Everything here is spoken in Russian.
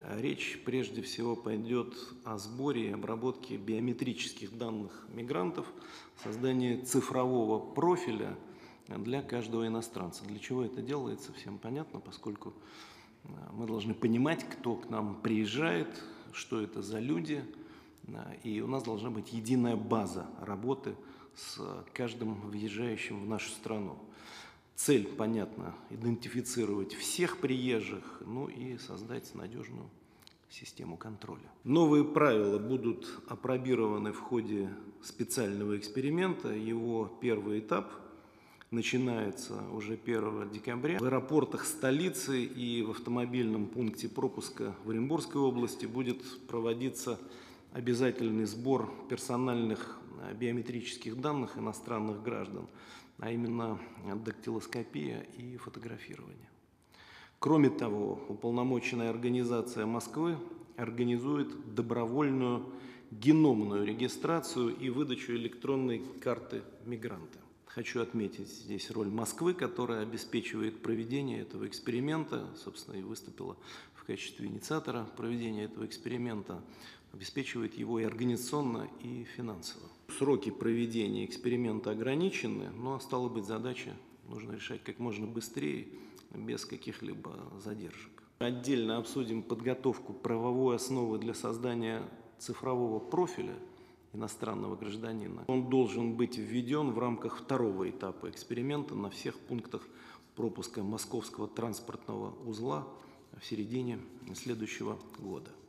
Речь прежде всего пойдет о сборе и обработке биометрических данных мигрантов, создании цифрового профиля для каждого иностранца. Для чего это делается, всем понятно, поскольку мы должны понимать, кто к нам приезжает, что это за люди, и у нас должна быть единая база работы с каждым въезжающим в нашу страну. Цель, понятно, идентифицировать всех приезжих, ну и создать надежную систему контроля. Новые правила будут апробированы в ходе специального эксперимента. Его первый этап начинается уже 1 декабря. В аэропортах столицы и в автомобильном пункте пропуска в Оренбургской области будет проводиться обязательный сбор персональных биометрических данных иностранных граждан, а именно дактилоскопия и фотографирование. Кроме того, уполномоченная организация Москвы организует добровольную геномную регистрацию и выдачу электронной карты мигранта. Хочу отметить здесь роль Москвы, которая обеспечивает проведение этого эксперимента, собственно, и выступила в качестве инициатора проведения этого эксперимента, обеспечивает его и организационно, и финансово. Сроки проведения эксперимента ограничены, но, стало быть, задача нужно решать как можно быстрее, без каких-либо задержек. Отдельно обсудим подготовку правовой основы для создания цифрового профиля иностранного гражданина. Он должен быть введен в рамках 2-го этапа эксперимента на всех пунктах пропуска Московского транспортного узла в середине следующего года.